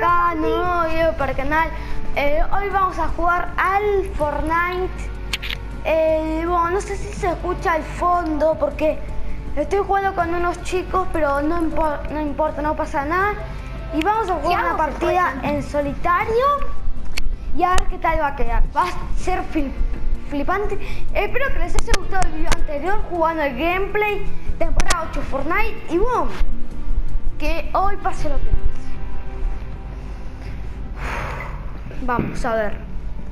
acá, nuevo video para el canal. Hoy vamos a jugar al Fortnite. Bueno, no sé si se escucha al fondo porque estoy jugando con unos chicos, pero no importa, no pasa nada. Y vamos a jugar una partida en solitario y a ver qué tal va a quedar. Va a ser flipante. Espero que les haya gustado el video anterior jugando el gameplay temporada 8 Fortnite. Y bueno, que hoy pase lo que pase. Vamos a ver.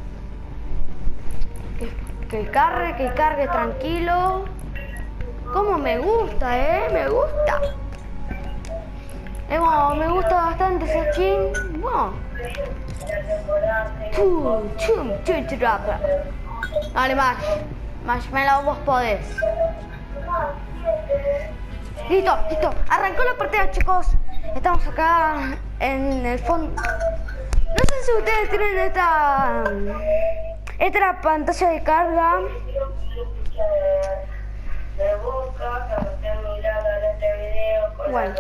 Que cargue tranquilo. Como me gusta, me gusta. Bueno, me gusta bastante ese skin. Bueno. Dale, Marshmallow, vos podés. Listo. Arrancó la partida, chicos. Estamos acá en el fondo. No sé si ustedes tienen esta pantalla de carga. Bueno.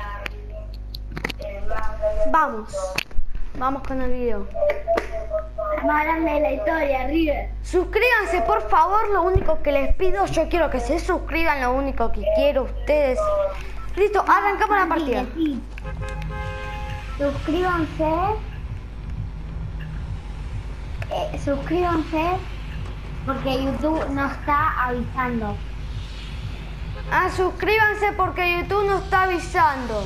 Vamos con el video. Más grande de la historia, River. Suscríbanse, por favor, lo único que les pido. Yo quiero que se suscriban, lo único que quiero ustedes. Listo, arrancamos la partida. Sí. Suscríbanse porque YouTube no está avisando. Suscríbanse porque YouTube no está avisando.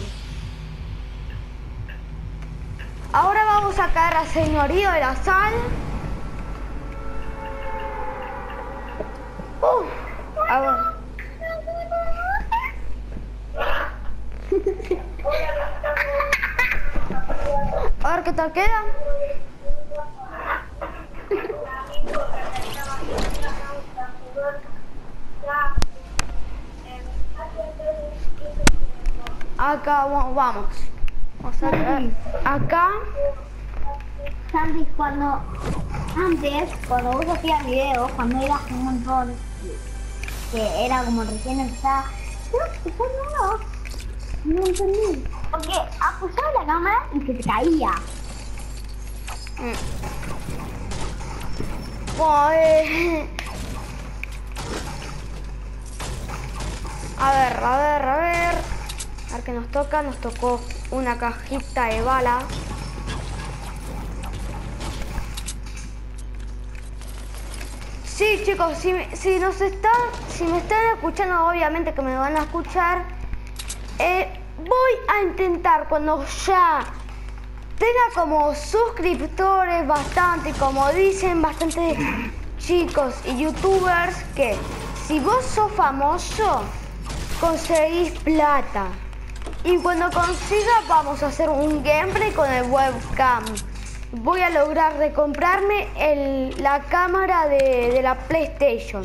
Ahora vamos a caer al señorío de la sal. A ver. A ver qué tal queda. Acá vamos. Vamos a ver. Acá. Sandy, cuando vos hacías videos, cuando eras un montón, que era como recién empezaba, no entendí. Porque apoyaba la cámara y se te caía. A ver. A ver qué nos toca. Nos tocó una cajita de bala. Sí, chicos, si me están escuchando, obviamente que me van a escuchar. Voy a intentar cuando ya tenga como suscriptores bastante, como dicen bastante chicos y youtubers, que si vos sos famoso conseguís plata. Y cuando consiga vamos a hacer un gameplay con el webcam. Voy a lograr recomprarme la cámara de la PlayStation.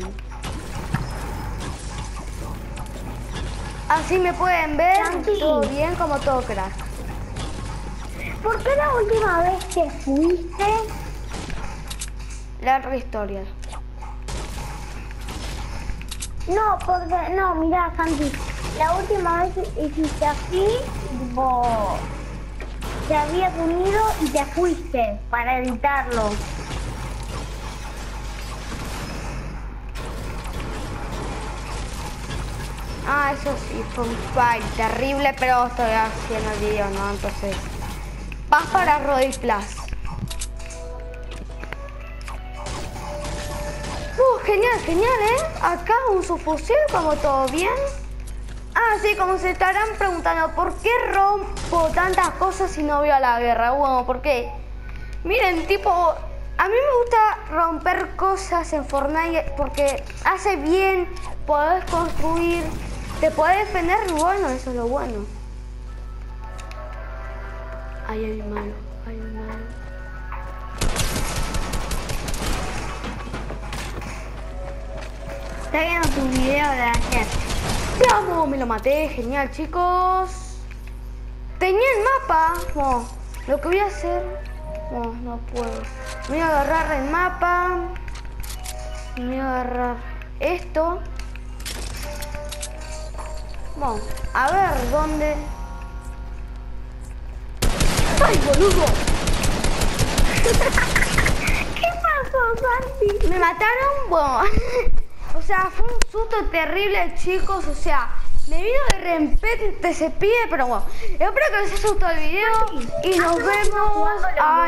Así me pueden ver todo bien como todo crack. ¿Por qué la última vez que fuiste? Larga historia. No, porque no, mirá, Santi, la última vez hiciste así, tipo, te habías unido y te fuiste para editarlo. Eso sí, fue un fight terrible, pero estoy haciendo el video, ¿no? Entonces, vas para Roddy Plus. Genial, Acá un subfusil, como todo bien. Sí, como se estarán preguntando, ¿por qué rompo tantas cosas si no voy a la guerra? Bueno, porque, miren, tipo, a mí me gusta romper cosas en Fortnite porque hace bien, podés construir, te podés defender, bueno, eso es lo bueno. Ahí hay un malo. Está viendo tu video de ayer. ¡Vamos! Me lo maté, genial, chicos. Tenía el mapa. Lo que voy a hacer. No puedo. Voy a agarrar el mapa. Voy a agarrar esto. Bueno, a ver dónde. ¡Ay, boludo! boludo. ¿Qué pasó, Santi? Me mataron, bueno. O sea, fue un susto terrible, chicos. O sea, me vino de repente ese pibe, pero bueno. Espero que les haya gustado el video y nos vemos